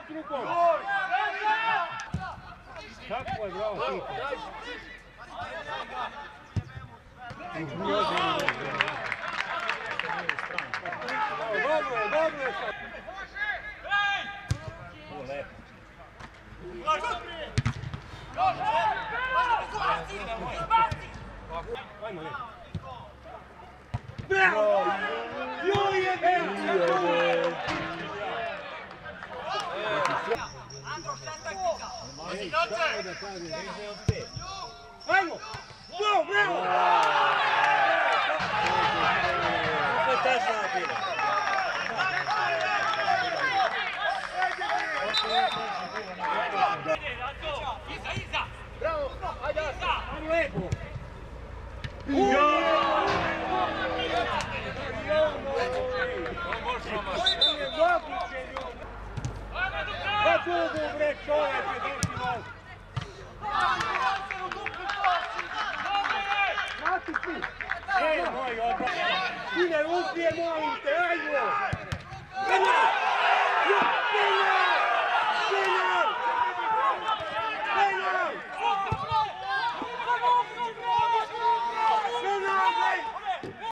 trupom! Kako je, bravo, Tito! Dobro je, dobro je sad! Ovo lepo. Ajmo, ne. Bravo! Joj je bilo! Ajmo! Bravo, bravo! To je tačno napira. Iza! Bravo! Ajde! Ajmo lepo! Pa dugo bre čovjek je došli nas! Mati ti! Ej, moj odbrak! Ti ne uspije, molim te, ajmo! Penal! Penal!